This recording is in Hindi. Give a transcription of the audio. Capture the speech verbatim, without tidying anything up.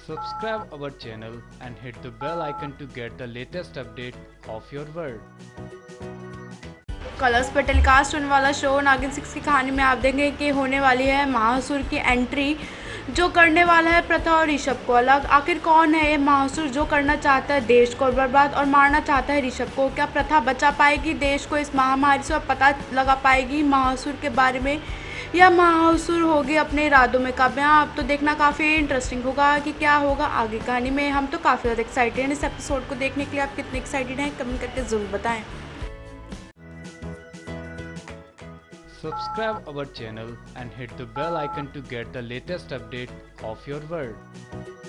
Subscribe our channel and hit the bell icon to get the latest update of your world. Colors पर टेलीकास्ट होने वाला शो नागिन सिक्स की कहानी में आप देखेंगे कि होने वाली है महासुर की एंट्री, जो करने वाला है प्रथा और ऋषभ को अलग। आखिर कौन है ये महासुर जो करना चाहता है देश को बर्बाद और मारना चाहता है ऋषभ को? क्या प्रथा बचा पाएगी देश को इस महामारी से और पता लगा पाएगी महासुर के बारे में, या महासुर होगी अपने इरादों में कामयाब? अब तो देखना काफ़ी इंटरेस्टिंग होगा कि क्या होगा आगे कहानी में। हम तो काफ़ी ज़्यादा एक्साइटेड हैं इस एपिसोड को देखने के लिए। आप कितने एक्साइटेड हैं कमेंट करके ज़रूर बताएं। Subscribe our channel and hit the bell icon to get the latest update of your world.